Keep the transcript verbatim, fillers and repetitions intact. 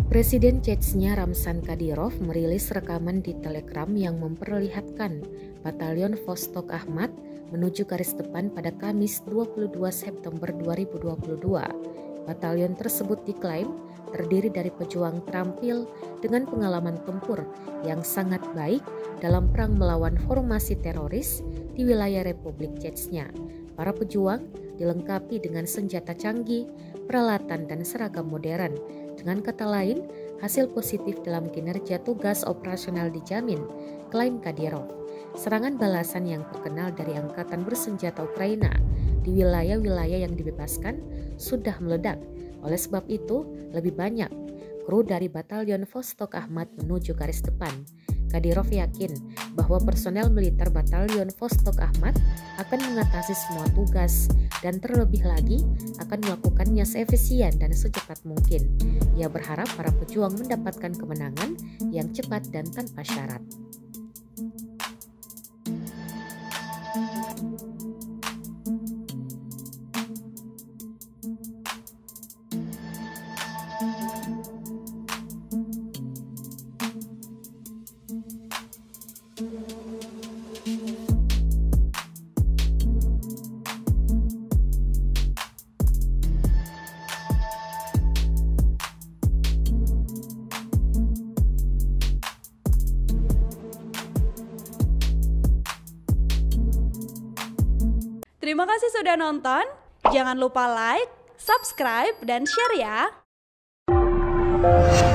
Presiden Chechnya Ramzan Kadyrov merilis rekaman di Telegram yang memperlihatkan Batalion Vostok Ahmad menuju garis depan pada Kamis dua puluh dua September dua ribu dua puluh dua. Batalion tersebut diklaim terdiri dari pejuang terampil dengan pengalaman tempur yang sangat baik dalam perang melawan formasi teroris di wilayah Republik Chechnya. Para pejuang dilengkapi dengan senjata canggih, peralatan dan seragam modern. Dengan kata lain, hasil positif dalam kinerja tugas operasional dijamin, klaim Kadyrov. Serangan balasan yang terkenal dari Angkatan Bersenjata Ukraina di wilayah-wilayah yang dibebaskan sudah meledak. Oleh sebab itu, lebih banyak kru dari Batalion Vostok Ahmad menuju garis depan. Kadyrov yakin bahwa personel militer Batalion Vostok Ahmad akan mengatasi semua tugas dan terlebih lagi akan melakukannya seefisien dan secepat mungkin. Ia berharap para pejuang mendapatkan kemenangan yang cepat dan tanpa syarat. Terima kasih sudah nonton. Jangan lupa like, subscribe, dan share ya.